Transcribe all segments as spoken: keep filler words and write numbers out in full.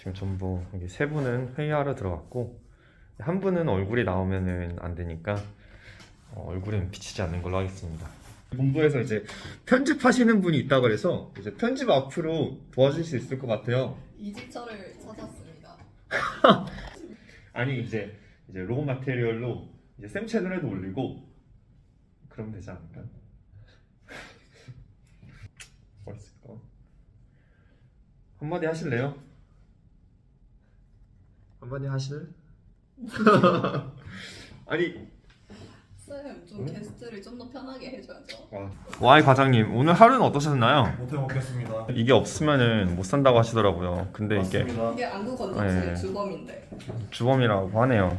지금 전부 여기 세 분은 회의하러 들어갔고 한 분은 얼굴이 나오면은 안 되니까 어, 얼굴은 비치지 않는 걸로 하겠습니다. 본부에서 이제 편집하시는 분이 있다 그래서 이제 편집 앞으로 도와줄 수 있을 것 같아요. 이직처를 찾았습니다. 아니 이제 이제 로우 마테리얼로 이제 쌤 채널에도 올리고 그러면 되지 않을까? 뭐 있을까? 한마디 하실래요? 한마디 하실래? 아니 쌤, 좀 응? 게스트를 좀 더 편하게 해줘야죠. 와이 과장님 오늘 하루는 어떠셨나요? 못해 먹겠습니다. 이게 없으면은 못 산다고 하시더라고요. 근데 맞습니다. 이게 이게 안구 건조증 네. 주범인데. 주범이라고 하네요.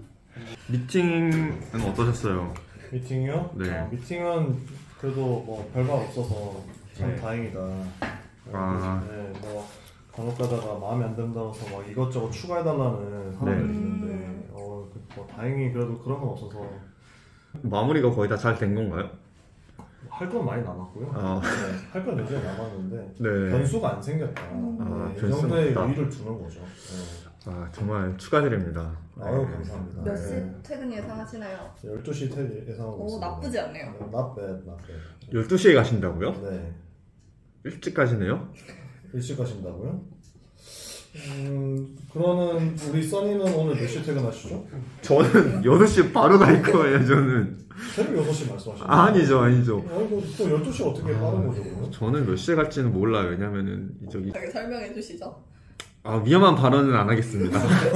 미팅은 어떠셨어요? 미팅이요? 네. 아, 미팅은 그래도 뭐 별말 없어서 참 네. 다행이다. 아. 네, 뭐 간혹 가다가 마음에 안 든다고 해서 막 이것저것 추가해달라는 사람들이 네. 있는데 어, 그, 뭐 다행히 그래도 그런 건 없어서 마무리가 거의 다 잘 된 건가요? 할 건 많이 남았고요. 아. 네, 할 건 여전히 남았는데 네. 변수가 안 생겼다. 아, 네, 이 변수는 정도의 없다. 여유를 두는 거죠. 네. 아 정말 축하드립니다. 아유 네. 감사합니다. 몇 시 네. 퇴근 예상하시나요? 열두 시 퇴 예상하고 오, 있습니다. 나쁘지 않네요. 네, not bad, not bad. 열두 시에 가신다고요? 네. 일찍 가시네요? 일찍 가신다고요? 음, 그러면 우리 써니는 오늘 몇 시에 퇴근하시죠? 저는 여덟 시 바로 갈 거예요. 저는 새벽 여섯 시 말씀하시는 거예요? 아니죠 아니죠. 아이고, 또 열두 시 어떻게 빠른 거죠, 그러면? 저는 몇 시에 갈지는 몰라요. 왜냐면은 저기 여기 설명해 주시죠. 아 위험한 발언은 안 하겠습니다.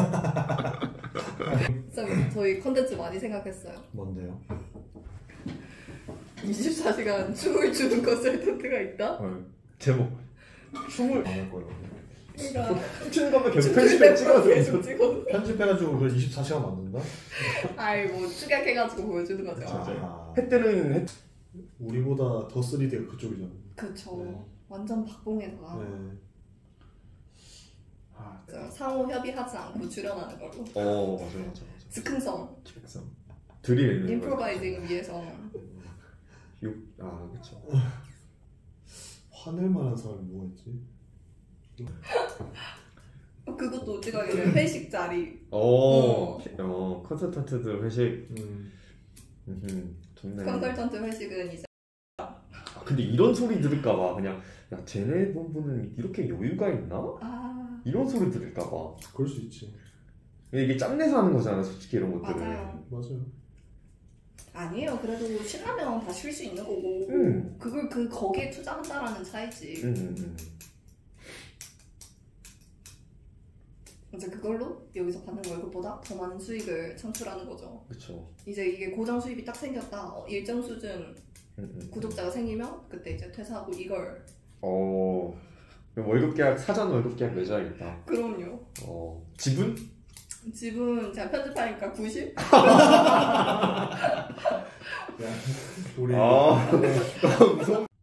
쌤, 저희 컨텐츠 많이 생각했어요. 뭔데요? 이십사 시간 춤을 추는 컨설턴트가 있다? 어, 제목 춤을 안 할 거예요. 그러니까 춤추는 것만 계속 춤출 편집해 때마다 찍어서 계속 찍어. 편집해가지고 그걸 이십사 시간 만든다? 아이 뭐 축약해가지고 보여주는 거죠. 아, 해 때는 해... 우리보다 더 쓰리디가 그쪽이잖아. 그쵸. 네. 완전 박봉에다가 네. 저 상호 협의하지 않고 출연하는 걸로. 어 맞아 맞아 맞아. 즉흥성, 즉흥성. 드릴 임프로바이징을 위해서. 아 그쵸. 화낼 만한 사람이 뭐가 있지? 그것도 어찌가게 회식 자리. 어, 어 컨설턴트들 회식. 음. 음, 좋네. 컨설턴트 회식은 이제 아, 근데 이런 소리 들을까봐 그냥 야 쟤네 본부는 이렇게 여유가 있나? 아 이런 소리 들을까봐. 그럴 수 있지. 이게 짬내서 하는 거잖아 솔직히 이런 것들은. 맞아요. 맞아요. 아니에요. 그래도 신라면 다 쉴 수 있는 거고. 음. 그걸 그 거기에 투자한다라는 차이지. 음, 음, 음. 이제 그걸로 여기서 받는 월급보다 더 많은 수익을 창출하는 거죠. 그쵸. 이제 이게 고정 수입이 딱 생겼다. 어, 일정 수준 음, 음. 구독자가 생기면 그때 이제 퇴사하고 이걸. 어 월급 계약 사전 월급 계약 맺어야겠다. 그럼요. 어 지분? 지분 제가 편집하니까 구십? 야, 우리 아 무서운.